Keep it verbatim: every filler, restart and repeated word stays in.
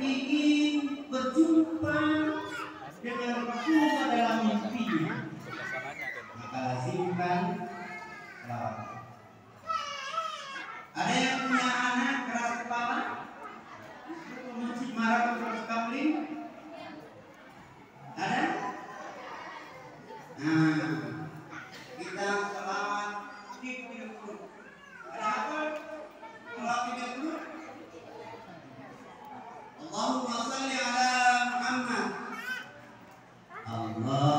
ingin berjumpa dengan Rasulullah dalam mimpinya, maka lazimkan selawat. Ada yang punya anak keras kepala, masjid marah terus kamling? Ada? Nah, kita selawat tiga puluh. Ada apa? Selawat tiga puluh. Allahumma salli ala Muhammad. Allah